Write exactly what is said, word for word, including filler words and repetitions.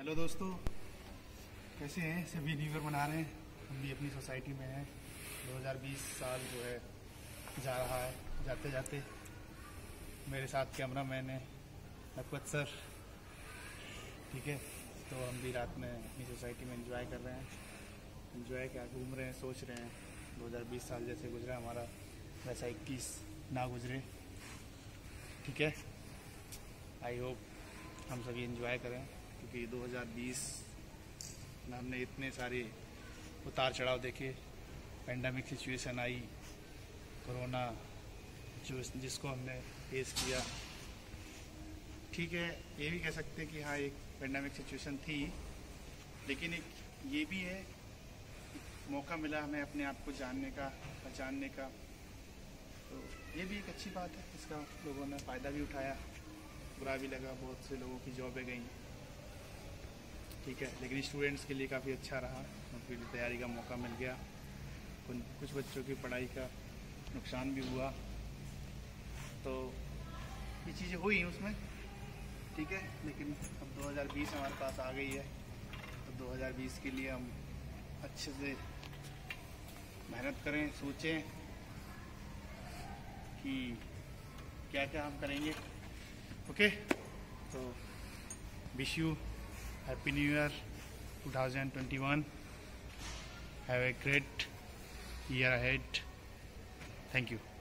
Hello दोस्तों, कैसे हैं? सभी न्यू ईयर मना रहे हैं। हम भी अपनी सोसाइटी में हैं। दो हज़ार बीस साल जो है जा रहा है। जाते जाते मेरे साथ कैमरा मैन है नकवत सर, ठीक है। तो हम भी रात में अपनी सोसाइटी में एंजॉय कर रहे हैं। एंजॉय क्या, घूम रहे हैं, सोच रहे हैं दो हज़ार बीस साल जैसे गुजरा हमारा वैसा इक्कीस ना गुजरे, ठीक है। आई होप हम सभी एंजॉय करें, क्योंकि दो हज़ार बीस में हमने इतने सारे उतार चढ़ाव देखे। पेंडेमिक सिचुएशन आई, कोरोना जो जिसको हमने फेस किया, ठीक है। ये भी कह सकते हैं कि हाँ, एक पेंडेमिक सिचुएशन थी, लेकिन एक ये भी है, मौका मिला हमें अपने आप को जानने का, पहचानने का। तो ये भी एक अच्छी बात है, इसका लोगों ने फ़ायदा भी उठाया। बुरा भी लगा, बहुत से लोगों की जॉबें गई, ठीक है। लेकिन स्टूडेंट्स के लिए काफ़ी अच्छा रहा, उनके लिए तैयारी का मौका मिल गया। कुछ बच्चों की पढ़ाई का नुकसान भी हुआ, तो ये चीज़ें हुई उसमें, ठीक है। लेकिन अब दो हज़ार बीस हमारे पास आ गई है, तो दो हज़ार बीस के लिए हम अच्छे से मेहनत करें, सोचें कि क्या क्या हम करेंगे, ओके। तो wish you happy new year two thousand twenty one. Have a great year ahead. Thank you.